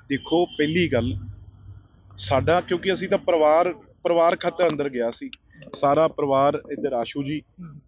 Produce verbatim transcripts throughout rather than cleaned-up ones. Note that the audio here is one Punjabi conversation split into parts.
देखो पहली गल साडा क्योंकि असी तो परिवार परिवार खातर अंदर गया सी सारा परिवार इधर आशू जी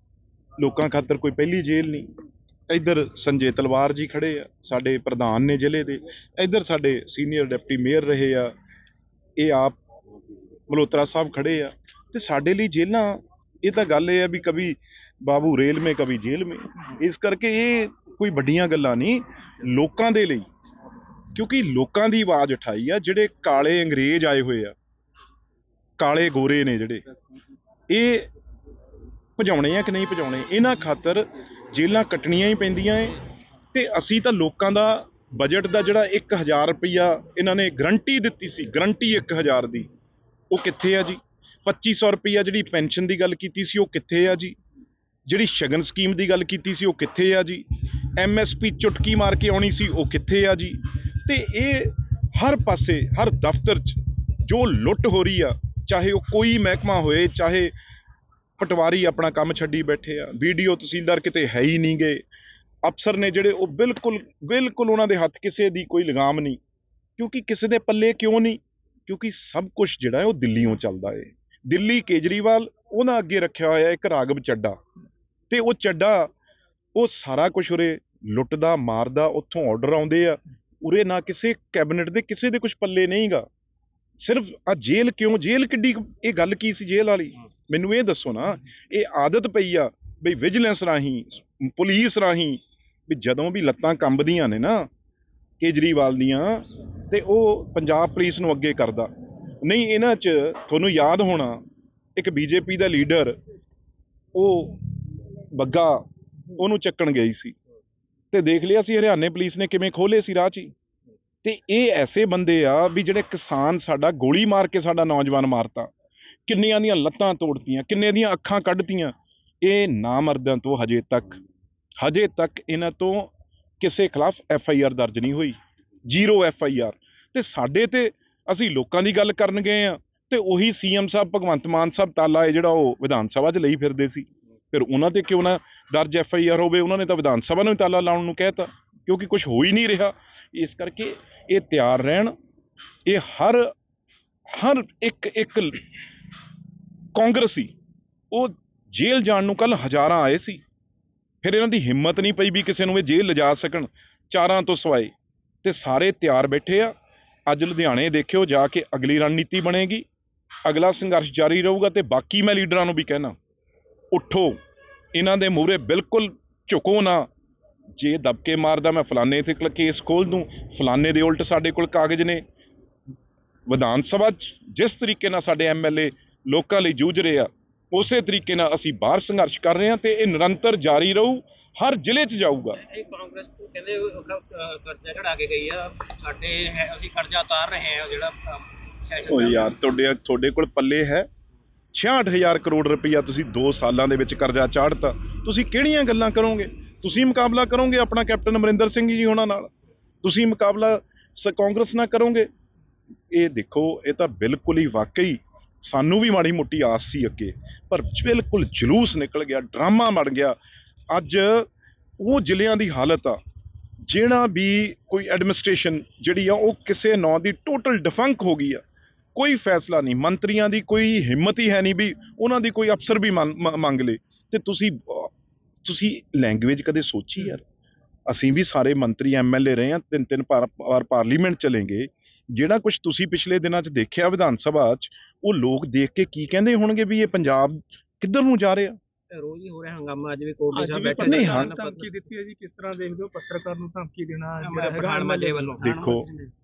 लोगों खातर कोई पहली जेल नहीं इधर संजय तलवार जी खड़े आ साडे प्रधान ने जिले दे इधर साडे सीनियर डिप्टी मेयर रहे आ ये आप मल्होत्रा साहब खड़े आ ते साडे लई जेलां ये तो गल ये भी कभी बाबू रेल में कभी जेल में इस करके ये कोई वड्डियां गल्लां नहीं लोकां दे लई क्योंकि लोकां दी आवाज़ उठाई आ जिहड़े काले अंग्रेज आए हुए आ काले गोरे ने जिहड़े ये भजाउणे आ कि नहीं भजाउणे इन्हां खातर जेलां कट्टणियां ही पैंदियां ऐ ते असीं तां लोकां दा बजट दा जिहड़ा एक हज़ार रुपया इन्हां ने गरंटी दित्ती सी गरंटी एक हज़ार दी वो कित्थे आ जी पच्ची सौ रुपया जिहड़ी पेंशन दी गल कीती सी वो कित्थे आ जी जिहड़ी शगन स्कीम दी गल कीती सी वो कित्थे आ जी एम एस पी चुटकी मार के आउणी सी वो कित्थे आ जी ते ये हर पासे हर दफ्तर च जो लुट हो रही आ चाहे वो कोई महकमा होए चाहे पटवारी अपना काम छड्डी बैठे आ बीडीओ तहसीलदार किते है ही नहीं गए अफसर ने जिहड़े वो बिल्कुल बिल्कुल उन्हां दे हत्थ किसे दी कोई लगाम नहीं क्योंकि किसे दे पल्ले क्यों नहीं क्योंकि सब कुछ जिहड़ा है वो दिल्लीओं चलदा है दिल्ली केजरीवाल उन्हां अगे रखिया होया एक राघव चड्डा ते वो चड्डा वो सारा कुछ उरे लुटदा मारदा उत्थों ऑर्डर आउंदे आ उरे ना किसी कैबिनेट दे किसी दे कुछ पल्ले नहीं गा सिर्फ आ जेल क्यों जेल किड्डी ये गल की सी जेल वाली मैनू ये दसो ना ये आदत पई आ बई विजिलेंस राही पुलिस राही भी जदों भी लत्तां कंबदियां ने ना केजरीवाल दियां ते वो पंजाब पुलिस नूं अगे करदा नहीं इन्हां च तुहानूं याद होना एक बीजेपी दा लीडर वो ਬੱਗਾ ਉਹਨੂੰ ਚੱਕਣ ਗਈ ਸੀ ਤੇ ਦੇਖ ਲਿਆ ਸੀ ਹਰਿਆਣੇ ਪੁਲਿਸ ਨੇ ਕਿਵੇਂ ਖੋਲੇ ਸੀ ਰਾਹ 'ਚ ਤੇ ਇਹ ਐਸੇ ਬੰਦੇ ਆ ਵੀ ਜਿਹੜੇ ਕਿਸਾਨ ਸਾਡਾ ਗੋਲੀ ਮਾਰ ਕੇ ਸਾਡਾ ਨੌਜਵਾਨ ਮਾਰਤਾ ਕਿੰਨੀਆਂ ਦੀਆਂ ਲੱਤਾਂ ਤੋੜਤੀਆਂ ਕਿੰਨੇ ਦੀਆਂ ਅੱਖਾਂ ਕੱਢਤੀਆਂ ਇਹ ਨਾਮਰਦਾਂ ਤੋਂ ਹਜੇ ਤੱਕ ਹਜੇ ਤੱਕ ਇਹਨਾਂ ਤੋਂ ਕਿਸੇ ਖਿਲਾਫ ਐਫ ਆਈ ਆਰ ਦਰਜ ਨਹੀਂ ਹੋਈ ਜ਼ੀਰੋ ਐਫ ਆਈ ਆਰ ਤੇ ਸਾਡੇ ਤੇ ਅਸੀਂ ਲੋਕਾਂ ਦੀ ਗੱਲ ਕਰਨ ਗਏ ਆ ਤੇ ਉਹੀ ਸੀ ਐਮ ਸਾਹਿਬ ਭਗਵੰਤ ਮਾਨ ਸਾਹਿਬ ਤਾਲਾ ਹੈ ਜਿਹੜਾ ਉਹ ਵਿਧਾਨ ਸਭਾ 'ਚ ਲਈ ਫਿਰਦੇ ਸੀ फिर उन्होंने क्यों ना दर्ज एफ आई आर हो उन्होंने तो विधान सभा में ताला लाने नूं कहता क्योंकि कुछ हो ही नहीं रहा इस करके ये तैयार रहन ये हर हर एक एक कांग्रेसी वो जेल जाण नूं कल हज़ारां आए सी फिर इन्हां दी हिम्मत नहीं पई भी किसी नूं जेल लिजा सकण चारां तो सवाए ते सारे तैयार बैठे आ अज लुधियाणे देखियो जाके अगली रणनीति बनेगी अगला संघर्ष जारी रहूगा ते बाकी मैं लीडरां नूं भी कहना उठो इन्हां दे मूहरे बिल्कुल झुको ना जे दबके मारदा मैं फलाने ते केस खोल दूं फलाने दे उल्ट साडे कोल कागज ने विधान सभा जिस तरीके नाल साडे एम एल ए लोकां लई जूझ रहे आ उसे तरीके नाल असीं बाहर संघर्ष कर रहे हां ते इह निरंतर जारी रहू हर जिले च जाऊगा कांग्रेस कहंदे कर्जा चढ़ा के गई आ साडे असीं कर्जा उतार रहे हैं जिहड़ा ओ यार तुहाडे तुहाडे कोल पल्ले है छियासठ हज़ार करोड़ रुपया तुसी दो सालों के करजा चाढ़ता तुसी किहड़ियां गल्लां करोगे तुसी मुकाबला करोगे अपना कैप्टन अमरिंदर सिंह जी होना नाल तुसी मुकाबला कांग्रेस ना करोगे ये देखो ये तो बिल्कुल ही वाकई सानू भी माड़ी मोटी आस सी अगे पर बिल्कुल जलूस निकल गया ड्रामा बन गया अज वो जिलियां दी हालत आ जिहड़ा भी कोई एडमिनिस्ट्रेशन जिहड़ी आ वो किसी नौ दी टोटल डिफंक हो गई आ कोई फैसला नहीं मंत्रियों की कोई हिम्मत ही है नहीं भी उन्हों की कोई अफसर भी मंग ले तो तुसी तुसी लैंग्वेज कदे सोची यार असीं भी सारे मंत्री एम एल ए रहे हैं तीन तीन बार पार्लीमेंट चलेंगे जिहड़ा कुछ तुसी पिछले दिनों च देखिया विधान सभा च वो लोग देख के की कहंदे होणगे भी ये पंजाब किधर नूं जा रहा रोज ही हो रहा हंगामा अज भी कोर्ट दे बैठे नहीं हां धमकी दित्ती है जी किस तरह देखदे हो पत्रकार नूं धमकी देना प्रधान लेवल देखो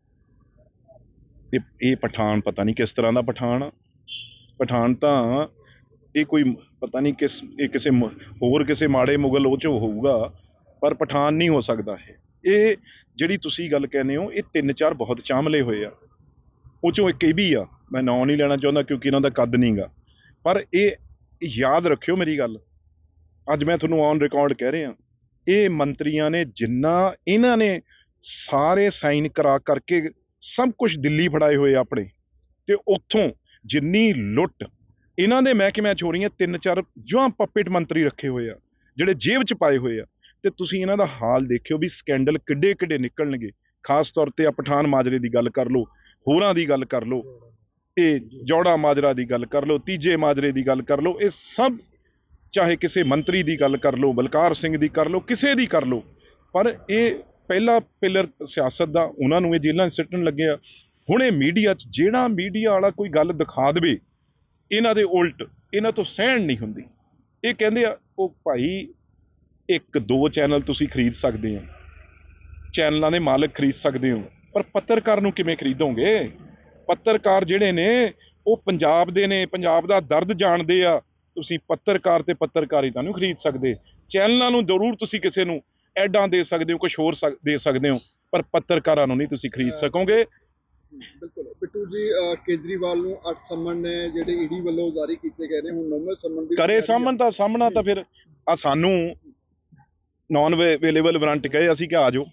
ये पठान पता नहीं किस तरह का पठान पठान तो ये कोई पता नहीं किस ये किसी होर किसी माड़े मुगल वो चो होऊगा पर पठान नहीं हो सकता है ये जिहड़ी तुसी गल कहने हो ये तीन चार बहुत चामले हुए आ वो चो एक भी आ मैं नाम नहीं लेना चाहता क्योंकि इन्हों का कद नहीं गा पर ये याद रखियो मेरी गल अज मैं तुहानूं ऑन रिकॉर्ड कह रहा ये मंत्रियों ने जिन्ना इन्हां ने सारे साइन करा करके सब कुछ दिल्ली फड़ाए हुए अपने ते उत्थों जिन्नी लुट इन्हां दे महकमे हो रही तीन चार जो पपेट मंत्री रखे हुए आ जिहड़े जेब च पाए हुए आ ते तुसीं इन्हां दा हाल देखियो भी स्कैंडल किड्डे किड्डे निकलणगे ਖਾਸ ਤੌਰ ਤੇ ਆ ਪਠਾਨ ਮਾਜਰੇ ਦੀ ਗੱਲ ਕਰ ਲਓ, ਹੋਰਾਂ ਦੀ ਗੱਲ ਕਰ ਲਓ, ਇਹ ਜੌੜਾ ਮਾਜਰਾ ਦੀ ਗੱਲ ਕਰ ਲਓ, ਤੀਜੇ ਮਾਜਰੇ ਦੀ ਗੱਲ ਕਰ ਲਓ, ਇਹ ਸਭ ਚਾਹੇ ਕਿਸੇ ਮੰਤਰੀ ਦੀ ਗੱਲ ਕਰ ਲਓ, ਬਲਕਾਰ ਸਿੰਘ ਦੀ ਕਰ ਲਓ, ਕਿਸੇ ਦੀ ਕਰ ਲਓ, ਪਰ ਇਹ ਪਹਿਲਾ ਪਿਲਰ ਸਿਆਸਤ ਦਾ ਉਹਨਾਂ ਨੂੰ ਇਹ ਜੇਲ੍ਹਾਂ 'ਚ ਸਿੱਟਣ ਲੱਗੇ ਆ। ਹੁਣ ਇਹ ਮੀਡੀਆ 'ਚ ਜਿਹੜਾ ਮੀਡੀਆ ਵਾਲਾ ਕੋਈ ਗੱਲ ਦਿਖਾ ਦੇਵੇ ਇਹਨਾਂ ਦੇ ਉਲਟ ਇਹਨਾਂ ਤੋਂ ਸਹਿਣ ਨਹੀਂ ਹੁੰਦੀ। ਇਹ ਕਹਿੰਦੇ ਆ ਉਹ ਭਾਈ ਇੱਕ ਦੋ ਚੈਨਲ ਤੁਸੀਂ ਖਰੀਦ ਸਕਦੇ ਹੋ, ਚੈਨਲਾਂ ਦੇ ਮਾਲਕ ਖਰੀਦ ਸਕਦੇ ਹੋ, ਪਰ ਪੱਤਰਕਾਰ ਨੂੰ ਕਿਵੇਂ ਖਰੀਦੋਗੇ? ਪੱਤਰਕਾਰ ਜਿਹੜੇ ਨੇ ਉਹ ਪੰਜਾਬ ਦੇ ਨੇ, ਪੰਜਾਬ ਦਾ ਦਰਦ ਜਾਣਦੇ ਆ। ਤੁਸੀਂ ਪੱਤਰਕਾਰ ਤੇ ਪੱਤਰਕਾਰਿਤਾ ਨੂੰ ਖਰੀਦ ਸਕਦੇ। ਚੈਨਲਾਂ ਨੂੰ ਜ਼ਰੂਰ ਤੁਸੀਂ ਕਿਸੇ ਨੂੰ ਐਡਾਂ ਦੇ ਸਕਦੇ ਹੋ, ਕੁਛ ਹੋਰ ਦੇ ਸਕਦੇ ਹੋ, ਪਰ ਪੱਤਰਕਾਰਾਂ ਨੂੰ ਨਹੀਂ ਤੁਸੀਂ ਖਰੀਦ ਸਕੋਗੇ। ਬਿਲਕੁਲ ਬਿੱਟੂ ਜੀ, ਕੇਜਰੀਵਾਲ ਨੂੰ ਅੱਠ ਸੰਮਨ ਨੇ ਜਿਹੜੇ ਈਡੀ ਵੱਲੋਂ ਜਾਰੀ ਕੀਤੇ ਗਏ ਨੇ, ਹੁਣ ਨੌਵੇਂ ਸੰਮਨ ਦੀ ਕਰੇ ਸਾਹਮਣ ਦਾ ਸਾਹਮਣਾ ਤਾਂ ਫਿਰ ਆ ਸਾਨੂੰ ਨਾਨ ਅਵੇਲੇਬਲ ਵਾਰੰਟ ਕਹੇ, ਅਸੀਂ ਕਿ ਆ ਜਾਓ,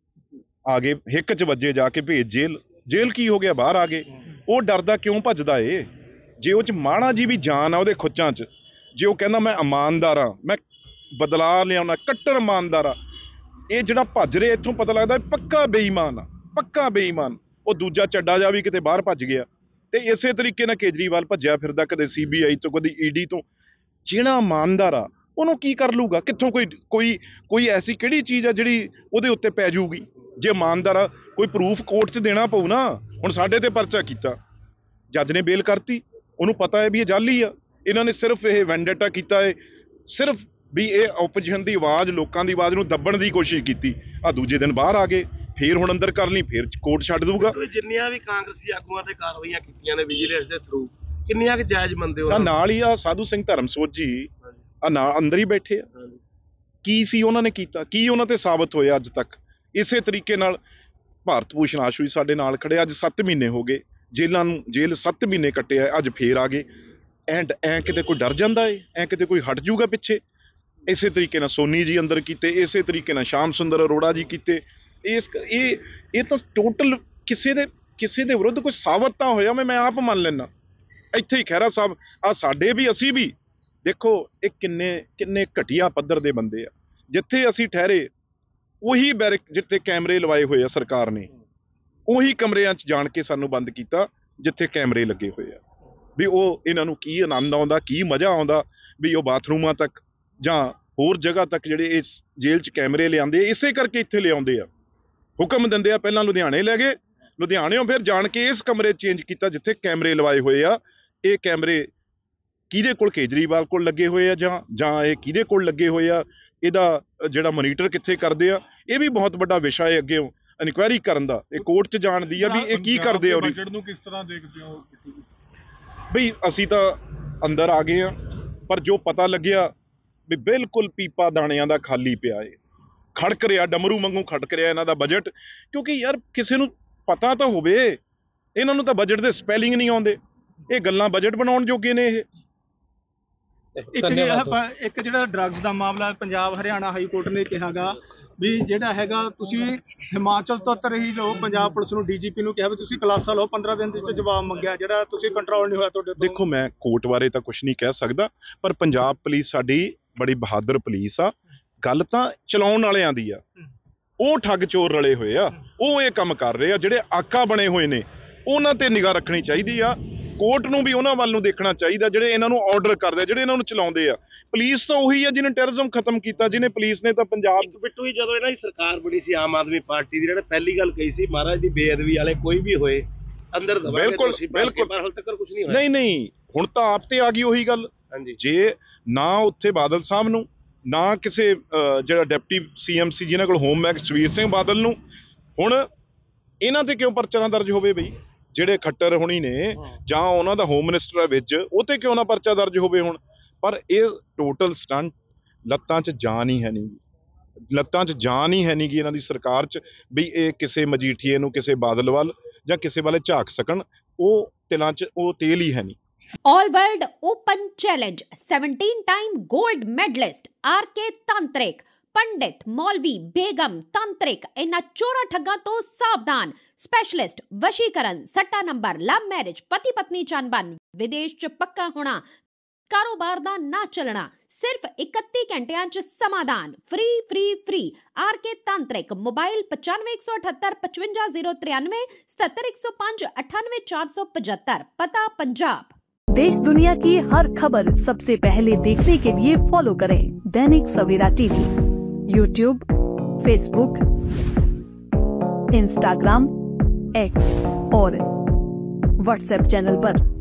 ਆ ਗਏ, ਹਿੱਕ 'ਚ ਵੱਜੇ ਜਾ ਕੇ ਭੇਜ ਜੇਲ੍ਹ। ਜੇਲ੍ਹ ਕੀ ਹੋ ਗਿਆ, ਬਾਹਰ ਆ ਗਏ। ਉਹ ਡਰਦਾ ਕਿਉਂ ਭੱਜਦਾ ਏ? ਜੇ ਉਹ 'ਚ ਮਾਣਾ ਜੀ ਵੀ ਜਾਨ ਆ ਉਹਦੇ ਖੁੱਚਾਂ 'ਚ, ਜੇ ਉਹ ਕਹਿੰਦਾ ਮੈਂ ਇਮਾਨਦਾਰ ਆ, ਮੈਂ ਬਦਲਾ ਲਿਆਉਣਾ, ਕੱਟੜ ਇਮਾਨਦਾਰ ਆ, ਇਹ ਜਿਹੜਾ ਭੱਜ ਰਿਹਾ ਇੱਥੋਂ ਪਤਾ ਲੱਗਦਾ ਪੱਕਾ ਬੇਈਮਾਨ ਆ, ਪੱਕਾ ਬੇਈਮਾਨ। ਉਹ ਦੂਜਾ ਚੱਡਾ ਜਾ ਵੀ ਕਿਤੇ ਬਾਹਰ ਭੱਜ ਗਿਆ। ਤੇ ਇਸੇ ਤਰੀਕੇ ਨਾਲ ਕੇਜਰੀਵਾਲ ਭੱਜਿਆ ਫਿਰਦਾ, ਕਦੇ ਸੀ ਬੀ ਆਈ ਤੋਂ, ਕਦੇ ਈ ਡੀ ਤੋਂ। ਜਿਹੜਾ ਇਮਾਨਦਾਰ ਆ ਉਹਨੂੰ ਕੀ ਕਰ ਲੂਗਾ? ਕਿੱਥੋਂ ਕੋਈ ਕੋਈ ਕੋਈ ਐਸੀ ਕਿਹੜੀ ਚੀਜ਼ ਆ ਜਿਹੜੀ ਉਹਦੇ ਉੱਤੇ ਪੈ ਜਾਊਗੀ? ਜੇ ਇਮਾਨਦਾਰ ਆ ਕੋਈ ਪ੍ਰੂਫ ਕੋਰਟ 'ਚ ਦੇਣਾ ਪਊ ਨਾ। ਹੁਣ ਸਾਡੇ ਤੇ ਪਰਚਾ ਕੀਤਾ, ਜੱਜ ਨੇ ਬੇਲ ਕਰਤੀ, ਉਹਨੂੰ ਪਤਾ ਹੈ ਵੀ ਇਹ ਜਾਲੀ ਆ। ਇਹਨਾਂ ਨੇ ਸਿਰਫ ਇਹ ਵੈਂਡੇਟਾ ਕੀਤਾ ਹੈ, ਸਿਰਫ ਵੀ ਇਹ ਓਪੋਜੀਸ਼ਨ ਦੀ ਆਵਾਜ਼, ਲੋਕਾਂ ਦੀ ਆਵਾਜ਼ ਨੂੰ ਦੱਬਣ ਦੀ ਕੋਸ਼ਿਸ਼ ਕੀਤੀ। ਆ ਦੂਜੇ ਦਿਨ ਬਾਹਰ ਆ ਗਏ, ਫੇਰ ਹੁਣ ਅੰਦਰ ਕਰ ਲਈ, ਫੇਰ ਕੋਰਟ ਛੱਡ ਦਊਗਾ। ਜਿੰਨੀਆਂ ਵੀ ਕਾਂਗਰਸੀ ਆਗੂਆਂ ਤੇ ਕਾਰਵਾਈਆਂ ਕੀਤੀਆਂ ਨੇ ਵਿਜੀਲੈਂਸ ਦੇ ਥਰੂ, ਕਿੰਨੀਆਂ ਕਿ ਜਾਇਜ਼ ਮੰਨਦੇ ਹੋ? ਨਾਲ ਹੀ ਆ ਸਾਧੂ ਸਿੰਘ ਧਰਮਸੋਤ ਜੀ ਆ ਨਾਲ ਅੰਦਰ ਹੀ ਬੈਠੇ ਆ। ਕੀ ਸੀ ਉਹਨਾਂ ਨੇ ਕੀਤਾ? ਕੀ ਉਹਨਾਂ ਤੇ ਸਾਬਤ ਹੋਇਆ ਅੱਜ ਤੱਕ? ਇਸੇ ਤਰੀਕੇ ਨਾਲ ਭਾਰਤ ਭੂਸ਼ਣ ਆਸ਼ੂ ਜੀ ਸਾਡੇ ਨਾਲ ਖੜੇ, ਅੱਜ ਸੱਤ ਮਹੀਨੇ ਹੋ ਗਏ ਜੇਲ੍ਹਾਂ ਨੂੰ, ਜੇਲ੍ਹ ਸੱਤ ਮਹੀਨੇ ਕੱਟੇ ਆ, ਅੱਜ ਫੇਰ ਆ ਗਏ। ਐਂਡ ਐ ਕਿਤੇ ਕੋਈ ਡਰ ਜਾਂਦਾ ਏ? ਐ ਕਿਤੇ ਕੋਈ ਹਟ ਜੂਗਾ ਪਿੱਛੇ? ਇਸੇ ਤਰੀਕੇ ਨਾਲ ਸੋਨੀ ਜੀ ਅੰਦਰ ਕੀਤੇ, ਇਸੇ ਤਰੀਕੇ ਨਾਲ ਸ਼ਾਮ ਸੁੰਦਰ ਅਰੋੜਾ ਜੀ ਕੀਤੇ। ਇਸ ਇਹ ਇਹ ਤਾਂ ਟੋਟਲ ਕਿਸੇ ਦੇ ਕਿਸੇ ਦੇ ਵਿਰੁੱਧ ਕੋਈ ਸਾਬਤ ਤਾਂ ਹੋਇਆ, ਮੈਂ ਮੈਂ ਆਪ ਮੰਨ ਲੈਣਾ। ਇੱਥੇ ਹੀ ਖਹਿਰਾ ਸਾਹਿਬ ਆ ਸਾਡੇ ਵੀ, ਅਸੀਂ ਵੀ ਦੇਖੋ ਇਹ ਕਿੰਨੇ ਕਿੰਨੇ ਘਟੀਆ ਪੱਧਰ ਦੇ ਬੰਦੇ ਆ। ਜਿੱਥੇ ਅਸੀਂ ਠਹਿਰੇ ਉਹੀ ਬੈਰਕ ਜਿੱਥੇ ਕੈਮਰੇ ਲਵਾਏ ਹੋਏ ਆ ਸਰਕਾਰ ਨੇ, ਉਹੀ ਕਮਰਿਆਂ 'ਚ ਜਾਣ ਕੇ ਸਾਨੂੰ ਬੰਦ ਕੀਤਾ ਜਿੱਥੇ ਕੈਮਰੇ ਲੱਗੇ ਹੋਏ ਆ। ਵੀ ਉਹ ਇਹਨਾਂ ਨੂੰ ਕੀ ਆਨੰਦ ਆਉਂਦਾ, ਕੀ ਮਜ਼ਾ ਆਉਂਦਾ ਵੀ ਉਹ ਬਾਥਰੂਮਾਂ ਤੱਕ ਜਾਂ ਹੋਰ ਜਗ੍ਹਾ ਤੱਕ ਜਿਹੜੇ ਇਸ ਜੇਲ੍ਹ 'ਚ ਕੈਮਰੇ ਲਿਆਉਂਦੇ, ਇਸੇ ਕਰਕੇ ਇੱਥੇ ਲਿਆਉਂਦੇ ਆ। ਹੁਕਮ ਦਿੰਦੇ ਆ, ਪਹਿਲਾਂ ਲੁਧਿਆਣੇ ਲੈ ਗਏ, ਲੁਧਿਆਣਿਓਂ ਫਿਰ ਜਾਣ ਕੇ ਇਸ ਕਮਰੇ ਚੇਂਜ ਕੀਤਾ ਜਿੱਥੇ ਕੈਮਰੇ ਲਵਾਏ ਹੋਏ ਆ। ਇਹ ਕੈਮਰੇ ਕਿਹਦੇ ਕੋਲ? ਕੇਜਰੀਵਾਲ ਕੋਲ ਲੱਗੇ ਹੋਏ ਆ ਜਾਂ ਜਾਂ ਇਹ ਕਿਹਦੇ ਕੋਲ ਲੱਗੇ ਹੋਏ ਆ? ਇਹਦਾ ਜਿਹੜਾ ਮੋਨੀਟਰ ਕਿੱਥੇ ਕਰਦੇ ਆ? ਇਹ ਵੀ ਬਹੁਤ ਵੱਡਾ ਵਿਸ਼ਾ ਹੈ ਅੱਗੇ ਇਨਕੁਆਇਰੀ ਕਰਨ ਦਾ। ਇਹ ਕੋਰਟ 'ਚ ਜਾਣ ਦੀ ਆ ਵੀ ਇਹ ਕੀ ਕਰਦੇ ਆ। ਬਜਟ ਨੂੰ ਕਿਸ ਤਰ੍ਹਾਂ ਦੇਖਦੇ ਹੋ ਬਈ ਅਸੀਂ ਤਾਂ ਅੰਦਰ ਆ ਗਏ ਆ, ਪਰ ਜੋ ਪਤਾ ਲੱਗਿਆ ਵੀ ਬਿਲਕੁਲ ਪੀਪਾ ਦਾਣਿਆਂ ਦਾ ਖਾਲੀ ਪਿਆ ਏ, ਖੜਕ ਰਿਹਾ, ਡਮਰੂ ਵਾਂਗੂ ਖੜਕ ਰਿਹਾ ਇਹਨਾਂ ਦਾ ਬਜਟ। ਕਿਉਂਕਿ ਯਾਰ ਕਿਸੇ ਨੂੰ ਪਤਾ ਤਾਂ ਹੋਵੇ, ਇਹਨਾਂ ਨੂੰ ਤਾਂ ਬਜਟ ਦੇ ਸਪੈਲਿੰਗ ਨਹੀਂ ਆਉਂਦੇ। ਇਹ ਗੱਲਾਂ ਬਜਟ ਬਣਾਉਣ ਜੋਗੇ ਨੇ। ਇਹ ਇੱਕ ਜਿਹੜਾ ਇੱਕ ਜਿਹੜਾ ਡਰੱਗਸ ਦਾ ਮਾਮਲਾ, ਪੰਜਾਬ ਹਰਿਆਣਾ ਹਾਈ ਕੋਰਟ ਨੇ ਕਿਹਾਗਾ ਵੀ ਜਿਹੜਾ ਹੈਗਾ ਤੁਸੀਂ ਹਿਮਾਚਲ ਤੋਂ ਤਰਹੀ ਲਓ, ਪੰਜਾਬ ਪੁਲਿਸ ਨੂੰ, ਡੀ ਜੀ ਪੀ ਨੂੰ ਕਿਹਾ ਵੀ ਤੁਸੀਂ ਕਲਾਸਾਂ ਲਓ, ਪੰਦਰਾਂ ਦਿਨ ਦੇ ਵਿੱਚ ਜਵਾਬ ਮੰਗਿਆ, ਜਿਹੜਾ ਤੁਸੀਂ ਕੰਟਰੋਲ ਨਹੀਂ ਹੋਇਆ ਤੁਹਾਡੇ ਤੋਂ। ਦੇਖੋ ਮੈਂ ਕੋਰਟ ਬਾਰੇ ਤਾਂ ਕੁਝ ਨਹੀਂ ਕਹਿ ਸਕਦਾ, ਪਰ ਪੰਜਾਬ ਪੁਲਿਸ ਸਾਡੀ ਬੜੀ ਬਹਾਦਰ ਪੁਲਿਸ ਆ। ਗੱਲ ਤਾਂ ਚਲਾਉਣ ਵਾਲਿਆਂ ਦੀ ਆ, ਉਹ ਠੱਗ ਚੋਰ ਰਲੇ ਹੋਏ ਆ, ਉਹ ਇਹ ਕੰਮ ਕਰ ਰਹੇ ਆ। ਜਿਹੜੇ ਆਕਾ ਬਣੇ ਹੋਏ ਨੇ ਉਹਨਾਂ ਤੇ ਨਿਗਾਹ ਰੱਖਣੀ ਚਾਹੀਦੀ ਆ। ਕੋਰਟ ਨੂੰ ਵੀ ਉਹਨਾਂ ਵੱਲ ਨੂੰ ਦੇਖਣਾ ਚਾਹੀਦਾ ਜਿਹੜੇ ਇਹਨਾਂ ਨੂੰ ਆਰਡਰ ਕਰਦੇ ਆ, ਜਿਹੜੇ ਇਹਨਾਂ ਨੂੰ ਚਲਾਉਂਦੇ ਆ। ਪੁਲਿਸ ਤਾਂ ਉਹੀ ਆ ਜਿਹਨੇ ਟੈਰਰਿਜ਼ਮ ਖਤਮ ਕੀਤਾ, ਜਿਹਨੇ ਪੁਲਿਸ ਨੇ ਤਾਂ ਪੰਜਾਬ। ਬਿੱਟੂ ਜੀ, ਜਦੋਂ ਇਹਨਾਂ ਦੀ ਸਰਕਾਰ ਬਣੀ ਸੀ ਆਮ ਆਦਮੀ ਪਾਰਟੀ ਦੀ, ਜਿਹੜੇ ਪਹਿਲੀ ਗੱਲ ਕਹੀ ਸੀ ਮਹਾਰਾਜ ਦੀ ਬੇਅਦਬੀ ਵਾਲੇ ਕੋਈ ਵੀ ਹੋਏ ਅੰਦਰ ਦਬਾਂਗੇ, ਬਿਲਕੁਲ ਬਿਲਕੁਲ, ਪਰ ਹਾਲ ਤੱਕ ਕੁਝ ਨਹੀਂ ਹੋਇਆ। ਨਹੀਂ ਨਹੀਂ, ਹੁਣ ਤਾਂ ਆਪ ਤੇ ਆ ਗਈ ਉਹੀ ਗੱਲ। ਹਾਂਜੀ, ਜੇ ਨਾ ਉੱਥੇ ਬਾਦਲ ਸਾਹਿਬ ਨੂੰ, ਨਾ ਕਿਸੇ ਜਿਹੜਾ ਡਿਪਟੀ ਸੀ ਐਮ ਸੀ ਜਿਹਨਾਂ ਕੋਲ ਹੋਮ ਹੈ ਸੁਖਬੀਰ ਸਿੰਘ ਬਾਦਲ ਨੂੰ, ਹੁਣ ਇਹਨਾਂ ਤੇ ਕਿਉਂ ਪਰਚਾ ਨਾ ਦਰਜ ਹੋਵੇ? ਬਈ ਜਿਹੜੇ ਖੱਟਰ ਹੁਣੀ ਨੇ ਜਾਂ ਉਹਨਾਂ ਦਾ ਹੋਮ ਮਿਨਿਸਟਰ ਹੈ ਵਿੱਚ, ਉਹ ਤੇ ਕਿਉਂ ਨਾ ਪਰਚਾ ਦਰਜ ਹੋਵੇ ਹੁਣ? ਪਰ ਇਹ ਟੋਟਲ ਸਟੰਟ, ਲੱਤਾਂ 'ਚ ਜਾਨ ਹੀ ਹੈ ਨਹੀਂ, ਲੱਤਾਂ 'ਚ ਜਾਨ ਹੀ ਹੈ ਨਹੀਂ ਗੀ ਇਹਨਾਂ ਦੀ ਸਰਕਾਰ 'ਚ ਵੀ ਇਹ ਕਿਸੇ ਮਜੀਠੀਏ ਨੂੰ, ਕਿਸੇ ਬਾਦਲ ਵੱਲ ਜਾਂ ਕਿਸੇ ਵੱਲ ਝਾਕ ਸਕਣ। ਉਹ ਤਿਲਾਂ 'ਚ ਉਹ ਤੇਲ ਹੀ ਹੈ ਨਹੀਂ। All World Open Challenge seventeen time gold medalist R K ਤਾਂਤਰਿਕ, ਪੰਡਿਤ, ਮੌਲਵੀ, ਬੇਗਮ, ਤਾਂਤਰਿਕ ਇਹਨਾਂ ਚੋਰਾਂ ਠੱਗਾਂ ਤੋਂ ਸਾਵਧਾਨ। ਸਪੈਸ਼ਲਿਸਟ ਵਸ਼ੀਕਰਨ, ਸੱਟਾ ਨੰਬਰ, ਲਵ ਮੈਰਿਜ, ਪਤੀ ਪਤਨੀ ਚ ਅਣਬਣ, ਵਿਦੇਸ਼ ਚ ਪੱਕਾ ਹੋਣਾ, ਕਾਰੋਬਾਰ ਦਾ ਨਾ ਚੱਲਣਾ, सिर्फ इकतीस घंटिया च समाधान फ्री फ्री फ्री आर के तांत्रिक मोबाइल पचानवे एक सौ अठहत्तर पचवंजा जीरो तिरानवे सत्तर एक सौ पांच अठानवे चार सौ पचहत्तर पता पंजाब। देश दुनिया की हर खबर सबसे पहले देखने के लिए फॉलो करें Dainik Savera TV, YouTube, Facebook, Instagram, X और व्हाट्सएप चैनल पर।